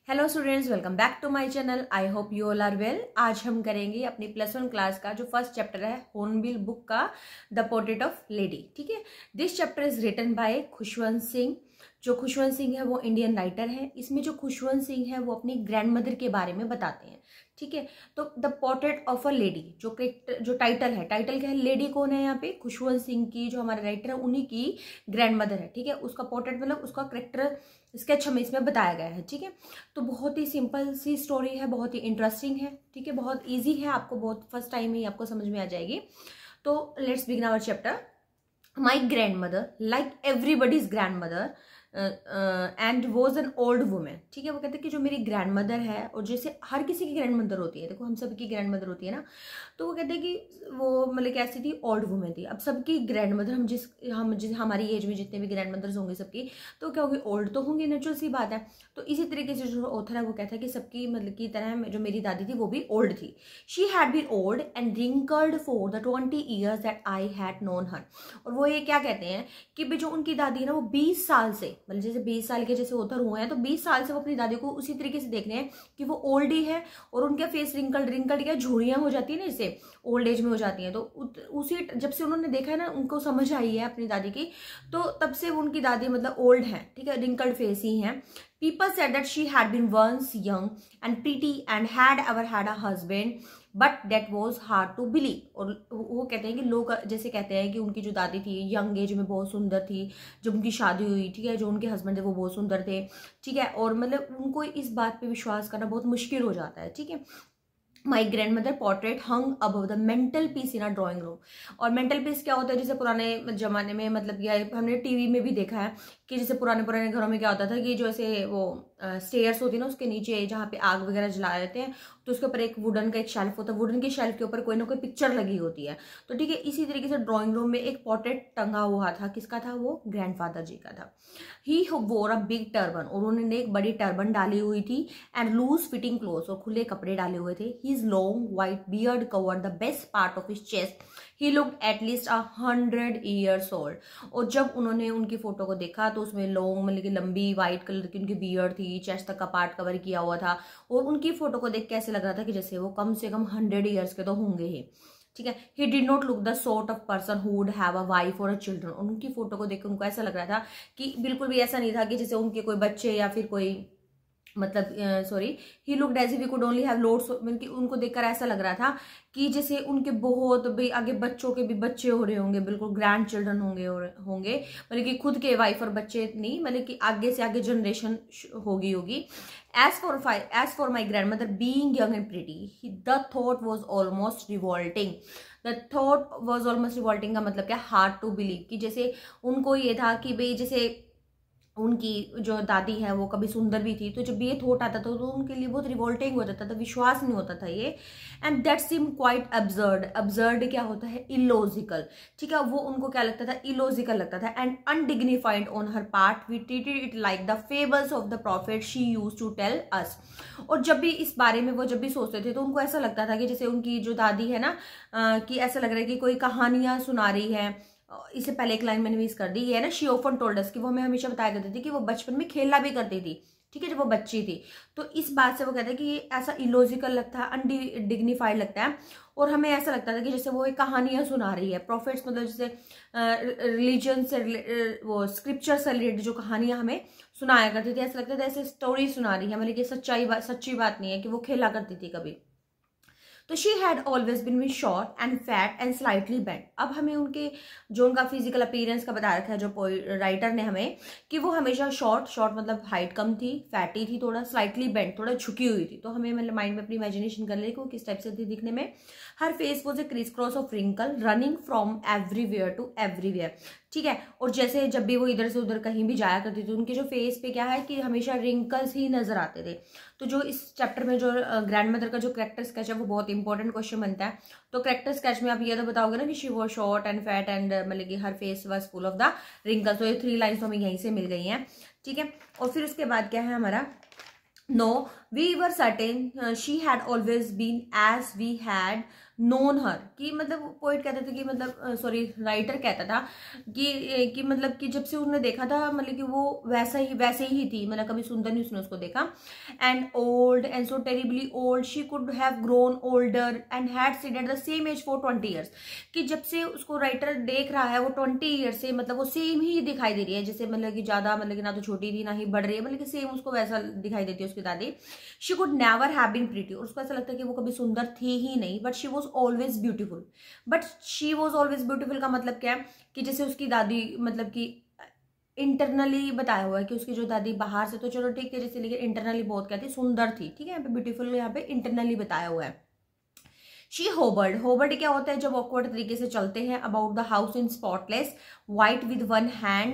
Hello students, welcome back to my channel. I hope you all are well. आज हम करेंगे अपनी +1 class का जो फर्स्ट चैप्टर है हॉर्नबिल बुक का द पोर्ट्रेट ऑफ लेडी। ठीक है, this chapter is written by Khushwant Singh. जो खुशवंत सिंह है वो इंडियन राइटर है। इसमें जो खुशवंत सिंह है वो अपनी ग्रैंड मदर के बारे में बताते हैं। ठीक है, तो the portrait of a lady जो टाइटल है, टाइटल क्या है, लेडी कौन है यहाँ पे, खुशवंत सिंह की जो हमारे राइटर है उन्हीं की ग्रैंड मदर है। ठीक है, उसका पोर्ट्रेट मतलब उसका करेक्टर स्केच हमें इसमें बताया गया है। ठीक है, तो बहुत ही सिंपल सी स्टोरी है, बहुत ही इंटरेस्टिंग है। ठीक है, बहुत इजी है, आपको बहुत फर्स्ट टाइम ही आपको समझ में आ जाएगी। तो let's begin our chapter. My grandmother like everybody's grandmother and was an old woman. ठीक है, वो कहते हैं कि जो मेरी ग्रैंड मदर है, और जैसे हर किसी की ग्रैंड मदर होती है, देखो हम सबकी ग्रैंड मदर होती है ना, तो वो कहते हैं कि वो मतलब कैसी थी, ओल्ड वुमेन थी। अब सबकी ग्रैंड मदर हम जिस हमारी एज में जितने भी ग्रैंड मदर्स होंगे सबकी, तो क्या होगी, ओल्ड तो होंगी, नेचुरल सी बात है। तो इसी तरीके से जो ऑथर है वो कहता है कि सबकी मतलब की तरह जो मेरी दादी थी वो भी ओल्ड थी। She had been old and wrinkled for the 20 years that I had known her. और वो ये क्या कहते हैं कि भी जो उनकी दादी है ना, वो 20 साल से, मतलब जैसे 20 साल के जैसे ऑथर हुए हैं, तो 20 साल से वो अपनी दादी को उसी तरीके से देख रहे हैं कि वो ओल्ड ही है, और उनका फेस रिंकल्ड क्या, झुर्रियां हो जाती है ना, जैसे ओल्ड एज में हो जाती हैं। तो उसी जब से उन्होंने देखा है ना, उनको समझ आई है अपनी दादी की, तो तब से उनकी दादी मतलब ओल्ड है। ठीक है, रिंकल्ड फेस ही है। People said that she had been once young and pretty and had ever had a husband, but that was hard to believe। और वो कहते हैं कि लोग जैसे कहते हैं कि उनकी जो दादी थी यंग एज में बहुत सुंदर थी, जब उनकी शादी हुई, ठीक है, जो उनके हस्बैंड थे वो बहुत सुंदर थे। ठीक है, और मतलब उनको इस बात पे विश्वास करना बहुत मुश्किल हो जाता है। ठीक है, my grandmother portrait hung above the mantelpiece in a drawing room. और मेंटल पीस क्या होता है, जैसे पुराने जमाने में मतलब या हमने टीवी में भी देखा है कि जैसे पुराने घरों में क्या होता था कि जो ऐसे वो स्टेयर्स होती है ना, उसके नीचे जहाँ पे आग वगैरह जला देते हैं, तो उसके ऊपर एक वुडन का एक शेल्फ होता है, वुडन के शेल्फ के ऊपर कोई ना कोई पिक्चर लगी होती है। तो ठीक है, इसी तरीके से ड्राइंग रूम में एक पोर्ट्रेट टंगा हुआ था। किसका था वो, ग्रैंडफादर जी का था। ही वोर अ बिग टर्बन, और उन्होंने एक बड़ी टर्बन डाली हुई थी, एंड लूज फिटिंग क्लोथ्स, और खुले कपड़े डाले हुए थे। His long white beard covered the best part of his chest. He looked at least 100 years old। और जब उन्होंने उनकी फोटो को देखा तो उसमें लॉन्ग मतलब कि लंबी व्हाइट कलर की उनकी बियर्ड थी, चेस्ट तक का पार्ट कवर किया हुआ था, और उनकी फोटो को देख के ऐसे लग रहा था कि जैसे वो कम से कम 100 years के तो होंगे ही। ठीक है, he did not look the sort of person who would have a wife और अ चिल्ड्रन। उनकी फोटो को देख के उनको ऐसा लग रहा था कि बिल्कुल भी ऐसा नहीं था कि जैसे उनके कोई बच्चे या फिर कोई मतलब sorry, he looked as if he could only have loads. उनको देखकर ऐसा लग रहा था कि जैसे उनके बहुत भी आगे बच्चों के भी बच्चे हो रहे होंगे, बिल्कुल ग्रैंड चिल्ड्रन होंगे मतलब कि खुद के वाइफ और बच्चे नहीं, मतलब कि आगे से आगे जनरेशन होगी। As for my grandmother being young and pretty, the thought was almost revolting. The thought was almost revolting का मतलब क्या, हार्ड टू बिलीव, कि जैसे उनको ये था कि भाई जैसे उनकी जो दादी है वो कभी सुंदर भी थी, तो जब ये थॉट आता था तो उनके लिए बहुत रिवोल्टिंग हो जाता था, विश्वास नहीं होता था ये। And that seem quite absurd. Absurd क्या होता है, इलॉजिकल। ठीक है, वो उनको क्या लगता था, इलॉजिकल लगता था। And undignified on her part, we treated it like the fables of the prophet she use to tell us. और जब भी इस बारे में वो जब भी सोचते थे तो उनको ऐसा लगता था कि जैसे उनकी जो दादी है ना, कि ऐसा लग रहा है कि कोई कहानियां सुना रही है। इससे पहले एक लाइन मैंने मिस कर दी, ये है ना, शी ऑफन टोल्ड अस, कि वो हमें हमेशा बताया करती थी कि वो बचपन में खेलना भी करती थी। ठीक है, जब वो बच्ची थी, तो इस बात से वो कहते हैं कि ये ऐसा इलॉजिकल लगता है, अनडिग्निफाइड लगता है, और हमें ऐसा लगता था कि जैसे वो एक कहानियां सुना रही है। प्रॉफिट्स मतलब जैसे रिलीजन से वो स्क्रिप्चर से रिलेटेड जो कहानियां हमें सुनाया करती थी, ऐसा लगता था ऐसे स्टोरी सुना रही है, मतलब कि सच्ची बात नहीं है कि वो खेला करती थी कभी। तो she had always been short and fat and slightly bent. अब हमें उनके जो उनका फिजिकल अपीयरेंस का बता रखा है जो राइटर ने हमें, कि वो हमेशा शॉर्ट मतलब हाइट कम थी, फैटी थी थोड़ा, स्लाइटली बेंट थोड़ा झुकी हुई थी। तो हमें मतलब माइंड में अपनी इमेजिनेशन कर ले कि वो किस टाइप से थी दिखने में। Her face was a criss cross of wrinkle running from everywhere to everywhere. ठीक है, और जैसे जब भी वो इधर से उधर कहीं भी जाया करती थी, उनके जो फेस पे क्या है कि हमेशा रिंकल्स ही नजर आते थे। तो जो इस चैप्टर में जो ग्रैंड मदर का जो करेक्टर स्केच है वो बहुत इंपॉर्टेंट क्वेश्चन बनता है। तो करेक्टर स्केच में आप ये तो बताओगे ना कि she was short and fat and मतलब कि her face was full of the wrinkles. तो ये 3 लाइन्स हमें यहीं से मिल गई हैं। ठीक है, और फिर उसके बाद क्या है हमारा, no we were certain she had always been as we had known her, कि मतलब पोइट कहते थे कि मतलब सॉरी राइटर कहता था कि मतलब कि जब से उसने देखा था मतलब कि वो वैसे ही थी, मतलब कभी सुंदर नहीं उसने उसको देखा। And old and so terribly old she could have grown older and had seed at the same age for 20 years, कि जब से उसको राइटर देख रहा है वो 20 ईयर से मतलब वो सेम ही दिखाई दे रही है, जैसे मतलब कि ज्यादा मतलब कि ना तो छोटी थी ना ही बढ़ रही है, मतलब कि सेम उसको वैसा दिखाई देती है उसकी दादी। She could never have been pretty, और उसको ऐसा लगता है कि वो कभी सुंदर थी ही नहीं, but she was always beautiful. But she was always beautiful का मतलब क्या है कि जैसे उसकी दादी मतलब कि इंटरनली बताया हुआ है कि उसकी जो दादी बाहर से तो चलो ठीक है जैसे, लेकिन इंटरनली बहुत कहती सुंदर थी, ठीक है, यहाँ पे ब्यूटीफुल यहाँ पे इंटरनली बताया हुआ है। शी होबर्ड, होबर्ड क्या होता है जब ऑकवर्ड तरीके से चलते हैं about the house in spotless white with one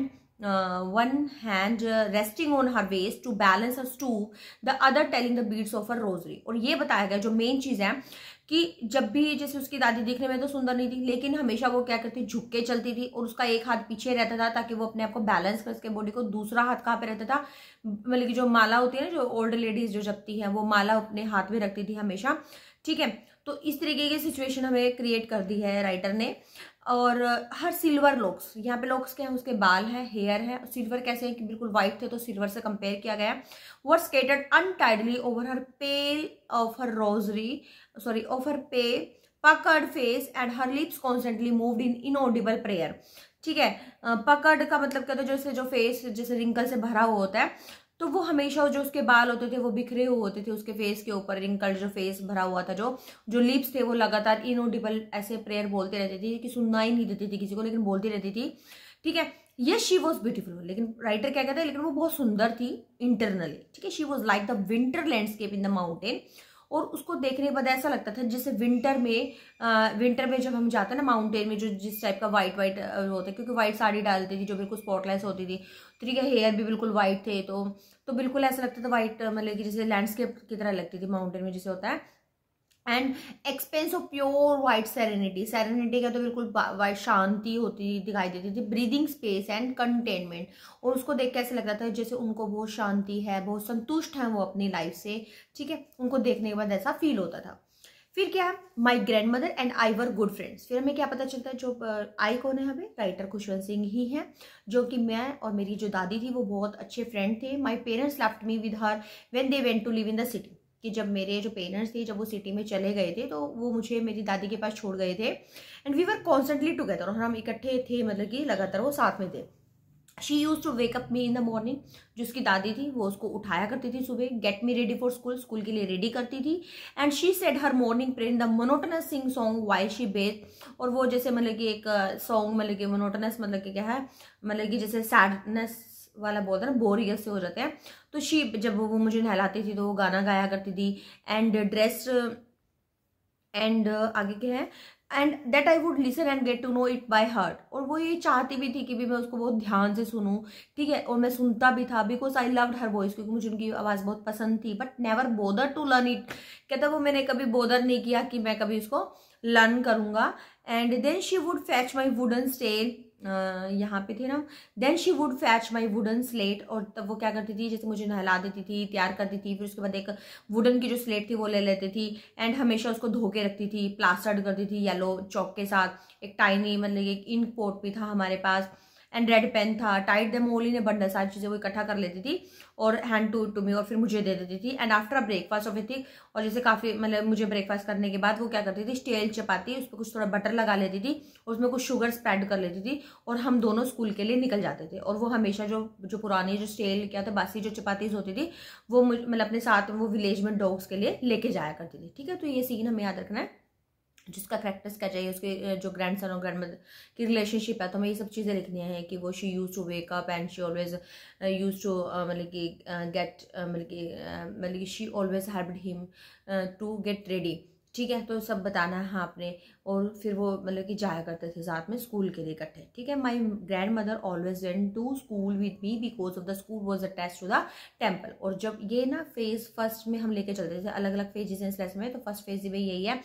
hand resting on her waist to balance her stoop, the other telling the beads of her rosary. और ये बताया गया जो मेन चीज है कि जब भी जैसे उसकी दादी दिखने में तो सुंदर नहीं थी, लेकिन हमेशा वो क्या करती झुक के चलती थी और उसका एक हाथ पीछे रहता था ताकि वो अपने आप को बैलेंस कर सके बॉडी को, दूसरा हाथ कहाँ पे रहता था, मतलब कि जो माला होती है ना जो ओल्ड लेडीज जो जपती है वो माला अपने हाथ में रखती थी हमेशा, ठीक है। तो इस तरीके की सिचुएशन हमें क्रिएट कर दी है राइटर ने। और हर सिल्वर लॉक्स, यहाँ पे लॉक्स क्या है उसके बाल है, हेयर है, सिल्वर कैसे है कि बिल्कुल व्हाइट थे तो सिल्वर से कंपेयर किया गया। Were scattered untidily over her pale of her rosary sorry of her puckered face and her lips constantly moved in inaudible prayer, ठीक है। पकड़ का मतलब कहते जैसे जो फेस जैसे रिंकल से भरा हुआ होता है, तो वो हमेशा जो उसके बाल होते थे वो बिखरे हुए होते थे उसके फेस के ऊपर, रिंकल जो फेस भरा हुआ था, जो लिप्स थे वो लगातार इनऑडिबल ऐसे प्रेयर बोलते रहती थी कि सुनना ही नहीं देती थी किसी को, लेकिन बोलती रहती थी, ठीक है। यस शी वॉज ब्यूटीफुल, लेकिन राइटर क्या कहता है लेकिन वो बहुत सुंदर थी इंटरनली, ठीक है। She was like the winter landscape in the mountain, और उसको देखने के बाद ऐसा लगता था जैसे विंटर में जब हम जाते हैं ना माउंटेन में, जो जिस टाइप का व्हाइट होता है, क्योंकि व्हाइट साड़ी डालती थी जो बिल्कुल स्पॉटलेस होती थी, ठीक है, हेयर भी बिल्कुल व्हाइट थे, तो बिल्कुल ऐसा लगता था व्हाइट मतलब कि जैसे लैंडस्केप की तरह लगती थी माउंटेन में जैसे होता है। And expanse of pure white serenity, serenity का तो बिल्कुल वाइट शांति होती दिखाई देती थी, ब्रीदिंग स्पेस एंड कंटेनमेंट, और उसको देख के ऐसा लग रहा था जैसे उनको बहुत शांति है, बहुत संतुष्ट है वो अपनी लाइफ से, ठीक है, उनको देखने के बाद ऐसा फील होता था। फिर क्या है, my grandmother and I were good friends. फिर हमें क्या पता चलता है जो आई कौन है, हमें राइटर खुशवंत सिंह ही है, जो कि मैं और मेरी जो दादी थी वो बहुत अच्छे फ्रेंड थे। My parents left me with her when they went to live in the city, कि जब मेरे जो पेरेंट्स थे जब वो सिटी में चले गए थे तो वो मुझे मेरी दादी के पास छोड़ गए थे। And we were constantly together, और हम इकट्ठे थे, मतलब कि लगातार वो साथ में थे। She use to wake up me in the morning, जो उसकी दादी थी वो उसको उठाया करती थी सुबह, get me ready for school, school के लिए रेडी करती थी। And she said her morning prayer in the monotonous sing song while she bathe, और वो जैसे मतलब कि एक सॉन्ग मतलब कि मोनोटनस मतलब कि क्या है, मतलब कि जैसे सैडनेस वाला बोलते हैं ना, बोरियत से हो जाते हैं, तो शी जब वो मुझे नहलाती थी तो वो गाना गाया करती थी। एंड ड्रेस एंड आगे क्या है, and that I would listen and get to know it by heart, और वो ये चाहती भी थी कि भी मैं उसको बहुत ध्यान से सुनूं, ठीक है, और मैं सुनता भी था because I loved her voice, क्योंकि मुझे उनकी आवाज़ बहुत पसंद थी। But never bother to learn it, कहता वो मैंने कभी बोदर नहीं किया कि मैं कभी उसको लर्न करूंगा। And then she would fetch my wooden स्टेल, यहाँ पे थे ना, then she would fetch my wooden slate, और तब वो क्या करती थी जैसे मुझे नहला देती थी, तैयार करती थी, फिर उसके बाद एक वुडन की जो स्लेट थी वो ले लेती थी, एंड हमेशा उसको धो के रखती थी, प्लास्टर्ड करती थी येलो चौक के साथ। एक टाइनी मतलब एक इंक पोट भी था हमारे पास, एंड रेड पेन था, tied them all in a bundle, सारी चीज़ें वो इकट्ठा कर लेती थी और हैंड टू मी, और फिर मुझे दे देती थी। And after a breakfast of a thick, और जैसे काफ़ी मतलब मुझे ब्रेकफास्ट करने के बाद वो क्या करती थी, स्टेल चपाती, उस पर कुछ थोड़ा बटर लगा लेती थी, उसमें कुछ शुगर स्प्रेड कर लेती थी, और हम दोनों स्कूल के लिए निकल जाते थे। और वो हमेशा जो पुरानी जो स्टेल क्या था बासी जो चपातीज होती थी वो मतलब अपने साथ वो विलेज में डॉग्स के लिए लेके जाया करती थी, ठीक है। तो ये सीन हमें याद रखना है, जिसका प्रैक्टिस क्या चाहिए, उसके जो ग्रैंड सन और ग्रैंड मदर की रिलेशनशिप है, तो हमें ये सब चीज़ें लिखनी है कि वो she use to wake up and she always use to मतलब कि गेट मतलब कि she always helped him to get ready, ठीक है। तो सब बताना है हाँ आपने, और फिर वो मतलब कि जाया करते थे साथ में स्कूल के लिए इकट्ठे, ठीक है। My grandmother always went to school with me because of the school was attach to the temple. और जब ये ना फेज फर्स्ट में हम लेके चलते थे, अलग अलग फेजेस हैं इस लेसन में, तो फर्स्ट फेज में यही है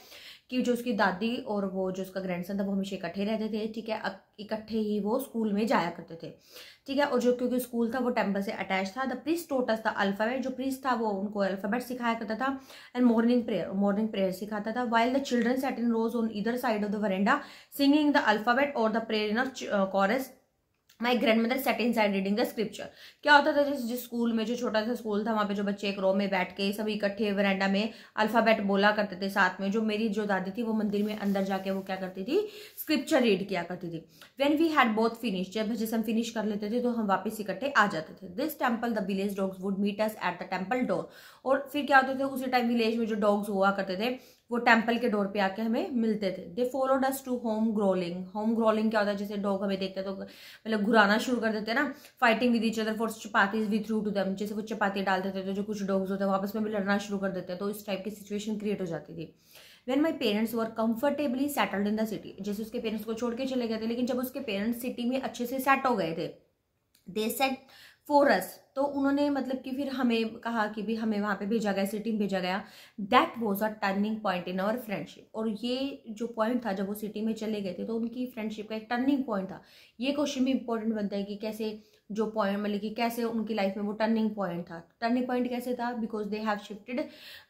कि जो उसकी दादी और वो जो उसका ग्रैंडसन था वो हमेशा इकट्ठे रहते थे, ठीक है, इकट्ठे ही वो स्कूल में जाया करते थे, ठीक है। और जो क्योंकि स्कूल था वो टेम्पल से अटैच था, the priest taught us the alphabet, जो प्रीस्ट था वो उनको अल्फाबेट सिखाया करता था, एंड मॉर्निंग प्रेयर सिखाता था, while the children sat in rows on either side of the verandah singing the alphabet और the prayer in chorus. My grandmother sat inside reading the scripture. क्या होता था, जिस school में, जो छोटा सा स्कूल था, वहाँ पे जो बच्चे एक रो में बैठ के सभी इकट्ठे वरांडा में अल्फाबेट बोला करते थे साथ में। जो मेरी जो दादी थी वो मंदिर में अंदर जाके वो क्या करती थी, स्क्रिप्चर रीड किया करती थी। When we had both finish, जब जैसे हम फिनिश कर लेते थे तो हम वापस इकट्ठे आ जाते थे। This temple the village dogs would meet us at the temple door. और फिर क्या होते थे, उसी टाइम विलेज में जो डॉग्स हुआ करते थे वो टेम्पल के डोर पे आके हमें मिलते थे। They followed us to home growling. Home growling क्या होता है, जैसे डॉग हमें देखते हैं तो मतलब घुराना शुरू कर देते हैं ना, fighting with each other for chapatis we threw to them. जैसे वो चपाती डालते थे तो जो कुछ डॉग्स होते हैं आपस में भी लड़ना शुरू कर देते हैं, तो इस टाइप की सिचुएशन क्रिएट हो जाती थी। When my parents were comfortably settled in the city, जैसे उसके पेरेंट्स को छोड़ के चले गए थे, लेकिन जब उसके पेरेंट्स सिटी में अच्छे से सेट हो गए थे, they said for us, तो उन्होंने मतलब कि फिर हमें कहा कि भी हमें वहाँ पे भेजा गया, सिटी में भेजा गया। That was a turning point in our friendship. और ये जो पॉइंट था, जब वो सिटी में चले गए थे तो उनकी फ्रेंडशिप का एक टर्निंग पॉइंट था। ये क्वेश्चन भी इंपॉर्टेंट बनता है कि कैसे जो पॉइंट मतलब कि कैसे उनकी लाइफ में वो टर्निंग पॉइंट था। टर्निंग पॉइंट कैसे था, because they have shifted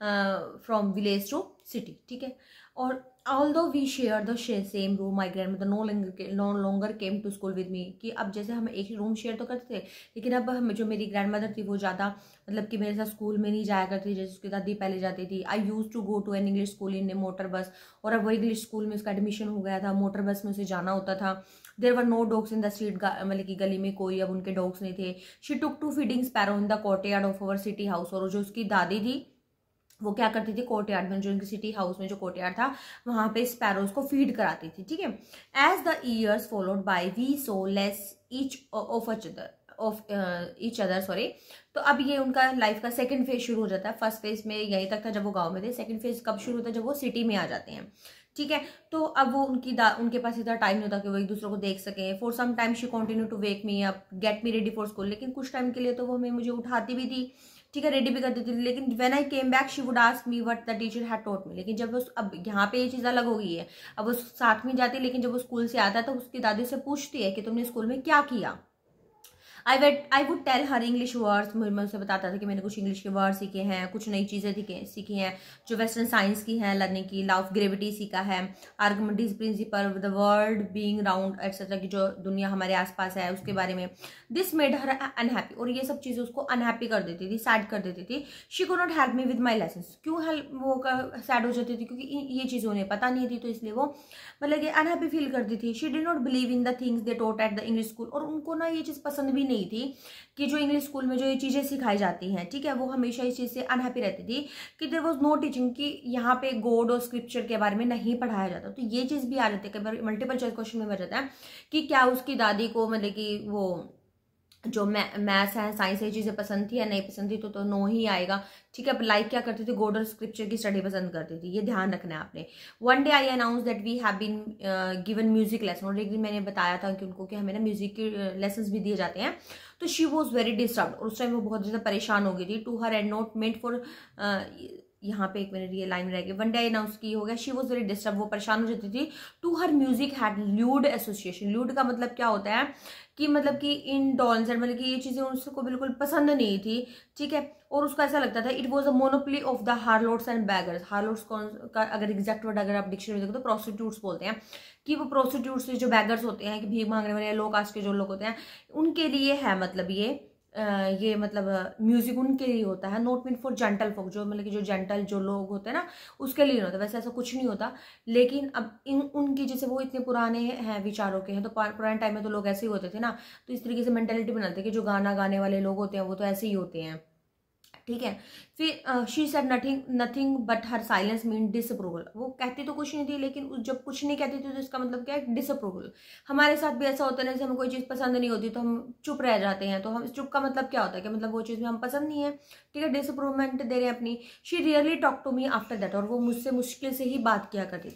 from village to city, ठीक है। और although we share the same room, my grandmother no longer came to school with me, कि अब जैसे हम एक रूम शेयर तो करते थे, लेकिन अब हम जो मेरी ग्रैंड मदर थी वो ज़्यादा मतलब कि मेरे साथ स्कूल में नहीं जाया करती जैसे उसकी दादी पहले जाती थी। I use to go to an English school in a motor bus, और अब वो इंग्लिश स्कूल में उसका एडमिशन हो गया था, मोटर बस में उसे जाना होता था। There were no dogs in the street, मतलब कि गली में कोई अब उनके डॉग्स नहीं थे। She took to feeding sparrow in the courtyard of our city house, और जो उसकी दादी थी वो क्या करती थी, कोर्टयार्ड में, जो उनकी सिटी हाउस में जो कोर्टयार्ड था वहां पे स्पैरोज को फीड कराती थी, ठीक है। As the years followed by we saw less each other sorry. तो अब ये उनका लाइफ का सेकंड फेज शुरू हो जाता है। फर्स्ट फेज में यहीं तक था जब वो गांव में थे, सेकंड फेज कब शुरू होता है, जब वो सिटी में आ जाते हैं, ठीक है। तो अब वो उनके पास इतना टाइम नहीं होता कि वो एक दूसरे को देख सके। For some time she continue to wake me up, get me ready for school, लेकिन कुछ टाइम के लिए तो वो मुझे उठाती भी थी, ठीक है, रेडी भी करती थी। लेकिन when I came back she would ask me what the teacher had taught me. लेकिन जब वो अब यहाँ पे ये चीज़ अलग हो गई है, अब वो साथ में जाती है, लेकिन जब वो स्कूल से आता है तो उसकी दादी से पूछती है कि तुमने स्कूल में क्या किया। I would tell her English words, मैं उसे बताता था कि मैंने कुछ इंग्लिश के वर्ड सीखे हैं, कुछ नई चीज़ें सीखी हैं जो वेस्टर्न साइंस की हैं, लर्निंग की, लॉ ऑफ ग्रेविटी सीखा है, argumentative principle, the world being round etcetera, की जो दुनिया हमारे आसपास है उसके बारे में। दिस मेड हर अनहैप्पी, और ये सब चीज़ें उसको अनहैप्पी कर देती थी, सैड कर देती थी। She could not help me with my lesson. क्यों हेल्प वो सैड हो जाती थी, क्योंकि ये चीज़ें उन्हें पता नहीं थी, तो इसलिए वो मतलब कि अनहैप्पी फील करती थी। She did not believe in the things they taught at the English school, और उनको ना ये चीज़ पसंद भी नहीं थी कि जो इंग्लिश स्कूल में जो ये चीज़ें सिखाई जाती हैं, ठीक है। वो हमेशा इस चीज़ से अनहैप्पी रहती थी कि देयर वाज नो टीचिंग, कि यहाँ पे गॉड और स्क्रिप्चर के बारे में नहीं पढ़ाया जाता। तो ये चीज़ भी आ जाती है, कई बार मल्टीपल चॉइस क्वेश्चन में बच जाता है कि क्या उसकी दादी को मतलब कि वो जो मैथ्स है, साइंस ये चीज़ें पसंद थी या नहीं पसंद थी, तो नो ही आएगा, ठीक है। अब लाइक क्या करती थी, गॉड और स्क्रिप्चर की स्टडी पसंद करती थी, ये ध्यान रखना है आपने। One day I announce that we have been given music lesson, और एक दिन मैंने बताया था कि उनको कि हमें ना म्यूजिक के लेसन्स भी दिए जाते हैं। तो शी वॉज वेरी डिस्टर्ब, और उस टाइम वो बहुत ज़्यादा परेशान हो गई थी। To her and not meant for, यहाँ पे एक मिनट ये लाइन रह गई, वन डे अनाउंस की हो गया, शी वॉज वेरी डिस्टर्ब, वो परेशान हो जाती थी। To her music had lewd association. Lewd का मतलब क्या होता है कि मतलब कि इंडोलेंस, मतलब कि ये चीज़ें उसको बिल्कुल पसंद नहीं थी, ठीक है। और उसको ऐसा लगता था it was a monopoly of the harlots and beggars. Harlots का अगर एग्जैक्ट वर्ड अगर आप डिक्शनरी देखो तो प्रोस्टिट्यूट्स बोलते हैं, कि वो प्रोस्टिट्यूट्स जो बैगर्स होते हैं, कि भीख मांगने वाले लो कास्ट के जो लोग होते हैं, उनके लिए है मतलब ये मतलब म्यूजिक उनके लिए होता है। Not mean for gentle folk, जो मतलब कि जो जेंटल जो लोग होते हैं ना उसके लिए नहीं होता, वैसे ऐसा कुछ नहीं होता। लेकिन अब उनकी जैसे वो इतने पुराने हैं विचारों के हैं, तो पुराने टाइम में तो लोग ऐसे ही होते थे ना, तो इस तरीके से मेंटेलिटी बनाते कि जो गाना गाने वाले लोग होते हैं वो तो ऐसे ही होते हैं, ठीक है। फिर she said nothing but her silence mean disapproval. वो कहती तो कुछ नहीं थी, लेकिन जब कुछ नहीं कहती थी तो इसका मतलब क्या है, डिसअप्रूवल। हमारे साथ भी ऐसा होता है, जैसे हमें कोई चीज़ पसंद नहीं होती तो हम चुप रह जाते हैं, तो हम चुप का मतलब क्या होता है कि मतलब वो चीज़ में हम पसंद नहीं है, ठीक है, डिसअप्रूवमेंट दे रहे हैं अपनी। She rarely talk to me after that, और वो मुझसे मुश्किल से ही बात किया करती थी।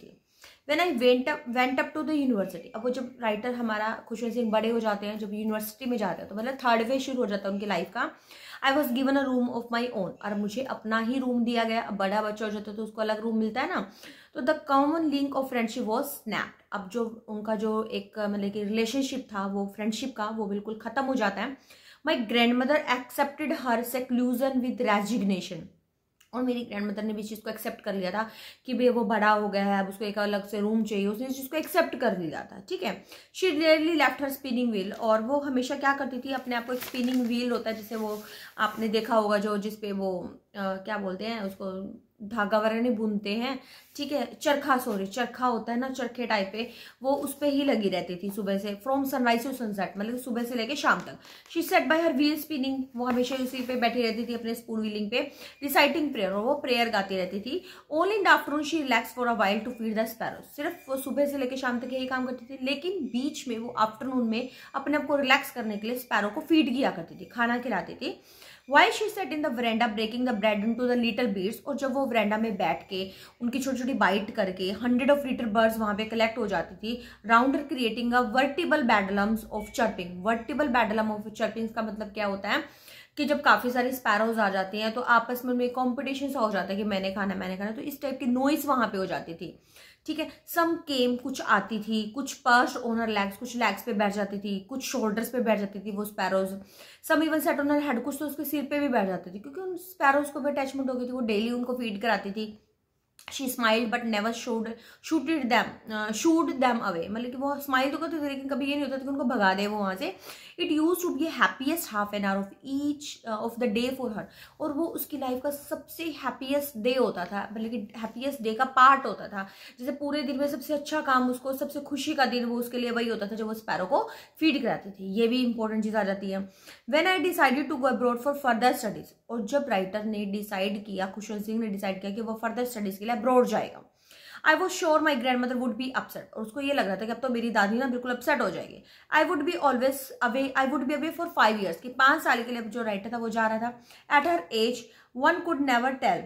When I went up to the university. अब वो जब राइटर हमारा खुशवंत सिंह बड़े हो जाते हैं, जब यूनिवर्सिटी में जाते हैं, तो मतलब थर्ड वे शुरू हो जाता है उनकी लाइफ का। I was given a room of my own, और मुझे अपना ही रूम दिया गया। अब बड़ा बच्चा हो जाता है तो उसको अलग रूम मिलता है ना। तो the common link of friendship was snapped. अब जो उनका जो एक मतलब कि रिलेशनशिप था, वो फ्रेंडशिप का, वो बिल्कुल खत्म हो जाता है। My grandmother accepted her seclusion with resignation. और मेरी ग्रैंड मदर ने भी इस चीज़ को एक्सेप्ट कर लिया था कि भाई वो बड़ा हो गया है, अब उसको एक अलग से रूम चाहिए, उसने इस चीज़ को एक्सेप्ट कर लिया था, ठीक है। She rarely left her spinning wheel, और वो हमेशा क्या करती थी, अपने आप को, एक स्पिनिंग व्हील होता है जिसे वो आपने देखा होगा, जो जिसपे वो क्या बोलते हैं उसको, धागा वगैरह नहीं बुनते हैं, ठीक है, चरखा, सॉरी चरखा होता है ना, चरखे टाइप पे, वो उस पर ही लगी रहती थी सुबह से, फ्रॉम सनराइज टू सनसेट, मतलब सुबह से लेके शाम तक। She sat by her wheel spinning, वो हमेशा उसी पे बैठी रहती थी अपने स्पून व्हीलिंग पे, रिसाइटिंग प्रेयर, और वो प्रेयर गाती रहती थी। Only in the afternoon she relax for a while to feed the sparrows. सिर्फ वो सुबह से लेकर शाम तक यही काम करती थी, लेकिन बीच में वो आफ्टरनून में अपने आप को रिलैक्स करने के लिए स्पैरो को फीड किया करती थी, खाना खिलाती थी। While she sat in the veranda breaking the bread into the little bits, और जब वो वरेंडा में बैठ के उनकी छोटी छोटी बाइट करके 100 of little birds वहां पे कलेक्ट हो जाती थी, round creating a veritable bedlams of chirping. Veritable bedlam of chirping का मतलब क्या होता है कि जब काफी सारी स्पैरोज आ जाती हैं तो आपस में कॉम्पिटिशन सा हो जाता है कि मैंने खाना मैंने खाना, तो इस टाइप की नॉइस वहां पे हो जाती थी, ठीक है। सम केम, कुछ आती थी, कुछ पर्च ऑन हर लेग्स, कुछ लेग्स पे बैठ जाती थी, कुछ शोल्डर्स पे बैठ जाती थी वो sparrows. Some even sat on her head, कुछ तो उसके सिर पे भी बैठ जाती थी, क्योंकि उन स्पैरोज को भी अटैचमेंट हो गई थी, वो डेली उनको फीड कराती थी। She smiled but never shooted them away, मतलब कि वो स्माइल तो करते थे लेकिन कभी ये नहीं होता था कि उनको भगा दे वो वहां से। It use to be happiest half an hour of each of the day for her, और वो उसकी लाइफ का सबसे हैप्पीएस्ट डे होता था, मतलब कि हैप्पीएस्ट डे का पार्ट होता था। जैसे पूरे दिन में सबसे अच्छा काम उसको, सबसे खुशी का दिन वो उसके लिए वही होता था जब वो स्पैरो को फीड कराती थी। ये भी इंपॉर्टेंट चीज आ जाती है। When I decided to go abroad for further studies, और जब राइटर ने डिसाइड किया, खुशवंत सिंह ने डिसाइड किया कि वो फर्दर स्टडीज के लिए अब्रॉड जाएगा, I was sure my grandmother would be upset, और उसको ये लग रहा था कि अब तो मेरी दादी ना बिल्कुल अपसेट हो जाएगी। I would be away for 5 years, कि 5 साल के लिए जो राइटर था वो जा रहा था। At her age one could never tell,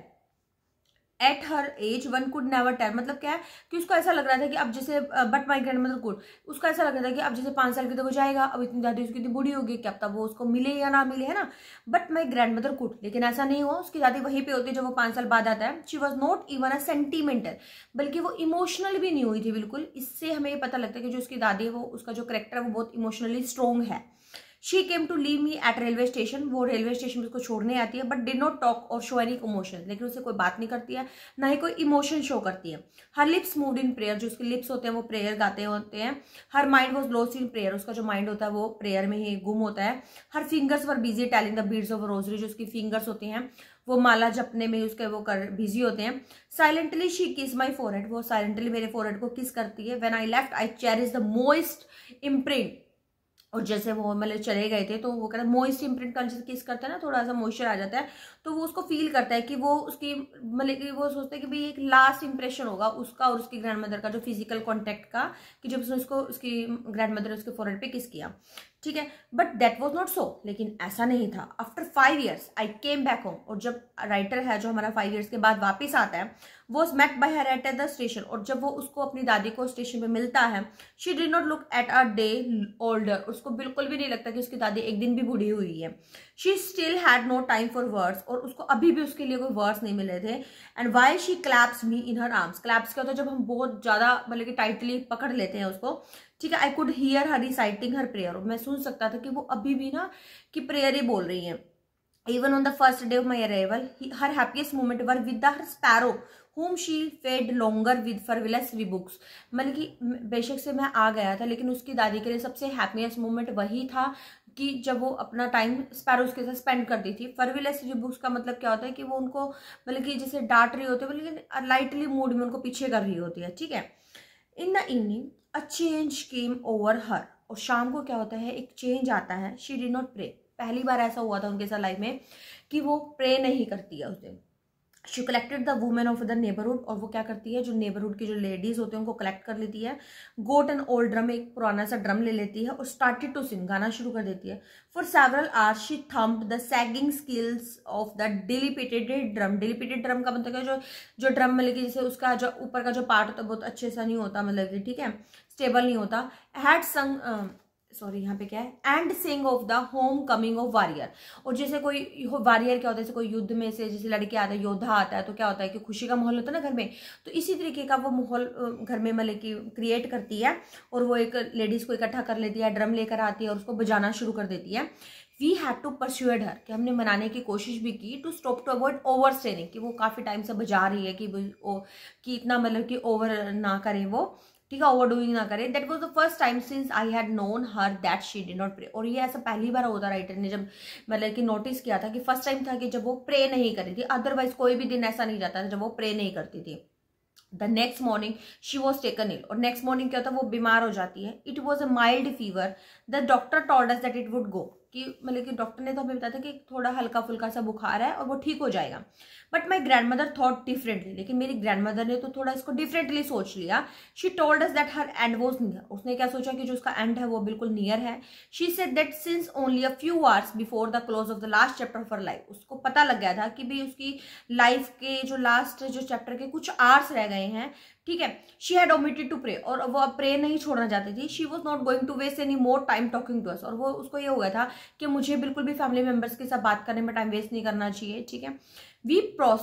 at her age one could never tell, मतलब क्या है कि उसको ऐसा लग रहा था कि अब जैसे, but my grandmother could, उसको ऐसा लग रहा था कि अब जैसे 5 साल की तो वो जाएगा, अब इतनी दादी उसकी इतनी बूढ़ी होगी कि अब तब वो उसको मिले या ना मिले, है ना। But my grandmother could, लेकिन ऐसा नहीं हुआ, उसकी दादी वहीं पे होती है जब वो 5 साल बाद आता है। She was not even a sentimental, बल्कि वो इमोशनल भी नहीं हुई थी बिल्कुल। इससे हमें ये पता लगता है कि जो उसकी दादी है वो, उसका जो करेक्टर है वो बहुत इमोशनली स्ट्रॉन्ग है। She came to leave me at railway station, वो रेलवे स्टेशन में उसको छोड़ने आती है, but did not talk or show any emotion, लेकिन उससे कोई बात नहीं करती है, ना ही कोई इमोशन शो करती है। Her lips moved in prayer, जो उसके लिप्स होते हैं वो प्रेयर गाते होते हैं। Her mind was lost in prayer, उसका जो माइंड होता है वो प्रेयर में ही गुम होता है। Her fingers were busy telling the beads of rosary, जो उसकी फिंगर्स होती हैं वो माला जपने में उसके वो कर बिजी होते हैं। Silently she kiss my forehead, वो साइलेंटली मेरे फोरहेड को किस करती है। When I left I cherish the most imprint, और जैसे वो मतलब चले गए थे तो वो कहता है मॉइस्ट इम्प्रिंट का जैसे किस करता है ना, थोड़ा सा मॉइस्चर आ जाता है, तो वो उसको फील करता है कि वो उसकी मतलब कि वो सोचता है कि भाई एक लास्ट इंप्रेशन होगा उसका और उसकी ग्रैंड मदर का, जो फिजिकल कॉन्टेक्ट का, कि जब उसने उसको उसकी ग्रैंड मदर ने उसके फोरहेड पे किस किया, ठीक है। But that was not so, लेकिन ऐसा नहीं था। After 5 years I came back home, और जब राइटर है जो हमारा 5 years के बाद वापिस आता है, वो met by her at the station, और जब वो उसको अपनी दादी को स्टेशन पे मिलता है, she did not look at a day older, उसको बिल्कुल भी नहीं लगता कि उसकी दादी एक दिन भी बूढ़ी हुई है। She still had no time for words, और उसको अभी भी उसके लिए कोई वर्ड्स नहीं मिले थे। And why she claps me in her arms, claps क्या होता है जब हम बहुत ज्यादा मतलब कि टाइटली पकड़ लेते हैं उसको, ठीक है। I could hear her reciting her prayer, मैं सुन सकता था कि वो अभी भी ना कि प्रेयर ही बोल रही है। Even on the first day of my arrival, her happiest moment were with her sparrow, whom she fed longer with frivolous rebooks. मतलब कि बेशक से मैं आ गया था, लेकिन उसकी दादी के लिए सबसे हैप्पीएस्ट मोमेंट वही था कि जब वो अपना टाइम स्पैरोज के साथ स्पेंड करती थी। फर्विलेस रिबुक्स का मतलब क्या होता है कि वो उनको मतलब कि जैसे डांट रही होती है, लेकिन लाइटली मूड में उनको पीछे कर रही होती है, ठीक है। In the evening a change came over her, और शाम को क्या होता है एक चेंज आता है। शी डिड नॉट प्रे, पहली बार ऐसा हुआ था उनके साथ लाइफ में कि वो प्रे नहीं करती है उस दिन। She collected the women of the neighbourhood, और वो क्या करती है, जो नेबरहुड की जो लेडीज होते हैं उनको कलेक्ट कर लेती है। गोट एन ओल्ड ड्रम, एक पुराना सा ड्रम ले लेती है और स्टार्टेड टू सिंग, गाना शुरू कर देती है। For several hours she thumped the sagging skills of the dilapidated drum. Dilapidated drum का मतलब है जो ड्रम मतलब कि जैसे उसका जो ऊपर का जो पार्ट होता है बहुत अच्छे से नहीं होता, मतलब कि ठीक है स्टेबल नहीं होता। हैड संग, सॉरी यहाँ पे क्या है, and sing of the home coming of warrior. और जैसे कोई वॉरियर क्या होता है, जैसे कोई युद्ध में से जैसे लड़के आता है, योद्धा आता है, तो क्या होता है कि खुशी का माहौल होता है ना घर में, तो इसी तरीके का वो माहौल घर में मतलब कि क्रिएट करती है। और वो एक लेडीज को इकट्ठा कर लेती है, ड्रम लेकर आती है और उसको बजाना शुरू कर देती है। We had to persuade her, कि हमने मनाने की कोशिश भी की, to stop to avoid over straining, कि वो काफ़ी टाइम से बजा रही है कि इतना मतलब कि ओवर ना करे वो, ठीक है, ओवर डूइंग ना करे। That was the first time since I had known her that she did not pray. और ये ऐसा पहली बार होता राइटर ने जब मतलब कि नोटिस किया था कि फर्स्ट टाइम था कि जब वो प्रे नहीं करी थी, अदरवाइज कोई भी दिन ऐसा नहीं जाता था जब वो प्रे नहीं करती थी। The next morning she was taken ill, और नेक्स्ट मॉर्निंग क्या होता है वो बीमार हो जाती है। It was a mild fever, the doctor told us that it would go, कि मतलब कि डॉक्टर ने तो हमें बताया था कि थोड़ा हल्का फुल्का सा बुखार है और वो ठीक हो जाएगा। But my grandmother thought differently, लेकिन मेरी ग्रैंड मदर ने तो थोड़ा इसको डिफरेंटली सोच लिया। She told us that her end was near, उसने क्या सोचा कि जो उसका एंड है वो बिल्कुल नियर है। She said that since only a few hours before the close of the last chapter of her life, उसको पता लग गया था कि भाई उसकी लाइफ के जो लास्ट जो चैप्टर के कुछ आवर्स रह गए हैं, ठीक है। She had omitted to pray, और वो अब प्रे नहीं छोड़ना चाहती थी। She was not going to waste any more time talking to us, और वो उसको ये हो गया था कि मुझे बिल्कुल भी फैमिली मेंबर्स के साथ बात करने में टाइम वेस्ट नहीं करना चाहिए, ठीक है। वी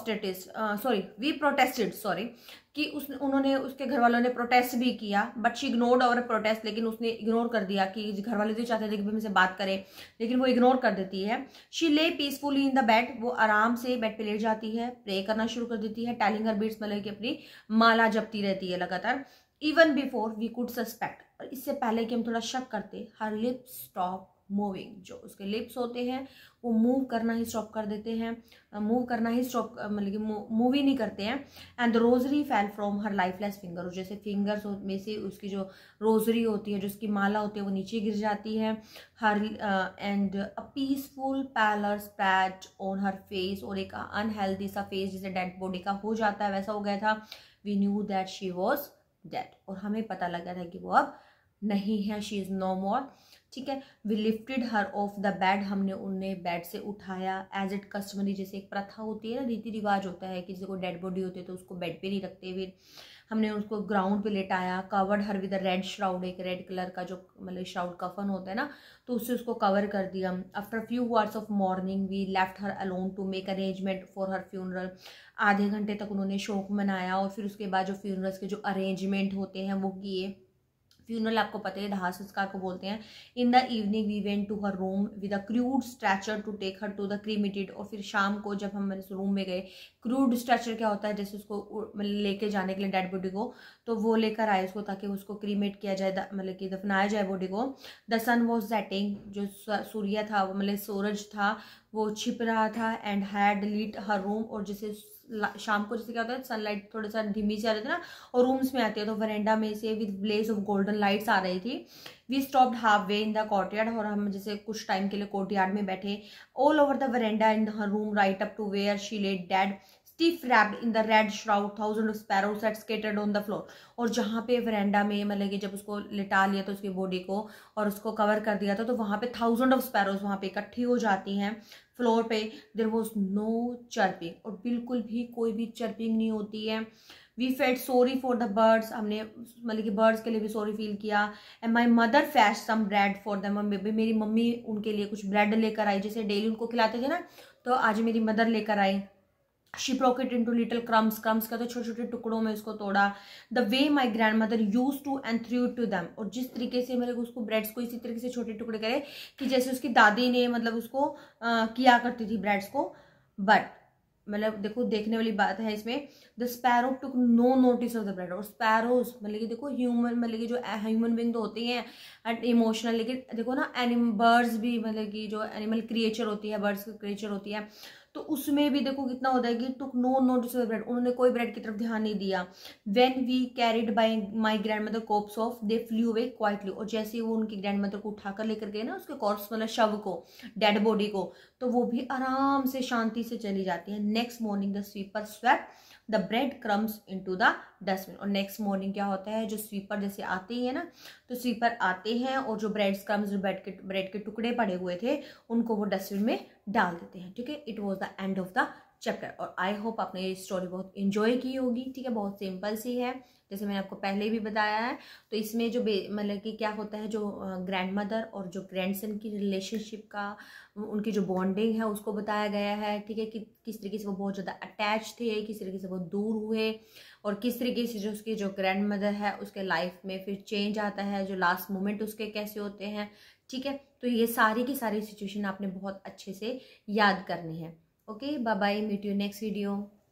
प्रोटेस्टेड कि उन्होंने उसके घर वालों ने प्रोटेस्ट भी किया, but she ignored our protest, लेकिन उसने इग्नोर कर दिया कि घर वाले तो चाहते थे कि हमसे बात करें, लेकिन वो इग्नोर कर देती है। शी ले पीसफुली इन द बेड, वो आराम से बेड पे लेट जाती है, प्रे करना शुरू कर देती है। टेलिंग हर बीट्स, मतलब कि अपनी माला जपती रहती है लगातार। Even before we could suspect, और इससे पहले कि हम थोड़ा शक करते, हर लिप्स स्टॉप मूविंग, जो उसके लिप्स होते हैं वो मूव करना ही स्टॉप कर देते हैं, मूव करना ही स्टॉप मतलब कि मूव ही नहीं करते हैं। And the rosary fell from her lifeless finger, जैसे फिंगर्स में से उसकी जो रोजरी होती है, जो उसकी माला होती है वो नीचे गिर जाती है। Her and a peaceful pallor spread on her face, और एक अनहेल्दी सा फेस जैसे डेड बॉडी का हो जाता है वैसा हो गया था। We knew that she was dead, और हमें पता लग गया था कि वो अब नहीं है, शी इज नो मोर, ठीक है। We lifted her off the bed, हमने उन्हें बेड से उठाया। एज इट कस्टमरी, जैसे एक प्रथा होती है ना, रीति रिवाज होता है कि जैसे कोई डेड बॉडी होती है तो उसको बेड पे नहीं रखते, फिर हमने उसको ग्राउंड पे लेटाया। Covered her with red shroud, एक रेड कलर का जो मतलब श्राउड कफन होता है ना, तो उससे उसको कवर कर दिया। After few hours of morning we left her alone to make arrangement for her funeral, आधे घंटे तक उन्होंने शोक मनाया, और फिर उसके बाद जो फ्यूनरल्स के जो अरेंजमेंट होते हैं वो किए। फ्यूनरल आपको पता है दाह संस्कार को बोलते हैं। In the evening we went to her room with a crude stretcher to take her to the cremated, और फिर शाम को जब हम इस रूम में गए, क्रूड स्ट्रेचर क्या होता है, जैसे उसको लेके जाने के लिए डेड बॉडी को, तो वो लेकर आए उसको ताकि उसको क्रीमेट किया जाए, मतलब कि दफनाया जाए बॉडी को। द सन वॉज सेटिंग, जो सूर्य था मतलब सूरज था वो छिप रहा था। And had lit her room, और जैसे शाम को जैसे क्या होता है सनलाइट थोड़ा सा धीमी से आ रही थी ना और रूम्स में आती है, तो वरेंडा में से with blaze of golden lights आ रही थी। We stopped halfway in the courtyard, और हम जैसे कुछ टाइम के लिए कोर्टयार्ड में बैठे। All over the veranda in her room right up to where she laid dead stiff wrapped in the red shroud, thousand of sparrows had scattered on the floor. और जहाँ पे वरेंडा में मतलब कि जब उसको लिटा लिया तो उसकी बॉडी को और उसको कवर कर दिया था, तो वहाँ पे थाउजेंड ऑफ स्पैरोज वहाँ पे इकट्ठी हो जाती हैं फ्लोर पे। देयर वॉज नो चर्पिंग, और बिल्कुल भी कोई भी चर्पिंग नहीं होती है। We felt sorry for the birds, हमने मतलब कि बर्ड्स के लिए भी सॉरी फील किया। And my mother fetch some bread for them, मेरी मम्मी उनके लिए कुछ ब्रेड लेकर आई, जैसे डेली उनको खिलाते थे ना, तो आज मेरी मदर लेकर आई। She broke it into little crumbs, crumbs का तो छोटे छोटे टुकड़ों में उसको तोड़ा। The way my grandmother use to and threw to them, और जिस तरीके से मतलब उसको ब्रेड्स को इसी तरीके से छोटे टुकड़े करे कि जैसे उसकी दादी ने मतलब उसको किया करती थी ब्रेड्स को। बट मतलब देखो देखने वाली बात है इसमें, the sparrow took no notice of the bread. और स्पैरोज मतलब कि देखो ह्यूमन मतलब कि जो ह्यूमन बीइंग तो होती हैं एंड इमोशनल, लेकिन देखो ना बर्ड्स भी मतलब कि जो एनिमल क्रिएचर होती है, बर्ड्स क्रिएचर होती है, तो उसमें भी देखो कितना होता है कि took no notice of bread, उन्होंने कोई ब्रेड की तरफ ध्यान नहीं दिया। When we carried by my grandmother corpse off they flew away quietly, और जैसे ही वो उनकी ग्रैंडमदर को उठाकर लेकर गए ना, उसके कॉर्प्स मतलब शव को, डेड बॉडी को, तो वो भी आराम से शांति से चली जाती है। Next morning the sweeper swept the bread crumbs into the dustbin, और नेक्स्ट मॉर्निंग क्या होता है, जो स्वीपर जैसे आते हैं ना, तो स्वीपर आते हैं और जो ब्रेड क्रम्स, जो ब्रेड के टुकड़े पड़े हुए थे, उनको वो डस्टबिन में डाल देते हैं। ठीक है, it was the end of the chapter. और आई होप आपने ये स्टोरी बहुत इंजॉय की होगी। ठीक है, बहुत सिंपल सी है, जैसे मैंने आपको पहले भी बताया है। तो इसमें जो मतलब कि क्या होता है, जो ग्रैंड मदर और जो ग्रैंडसन की रिलेशनशिप का, उनकी जो बॉन्डिंग है उसको बताया गया है। ठीक है, कि किस तरीके से वो बहुत ज़्यादा अटैच थे, किस तरीके से वो दूर हुए, और किस तरीके से जो उसकी जो ग्रैंड मदर है उसके लाइफ में फिर चेंज आता है, जो लास्ट मोमेंट उसके कैसे होते हैं। ठीक है, तो ये सारी की सारी सिचुएशन आपने बहुत अच्छे से याद करनी है। Okay, bye bye, meet you next video.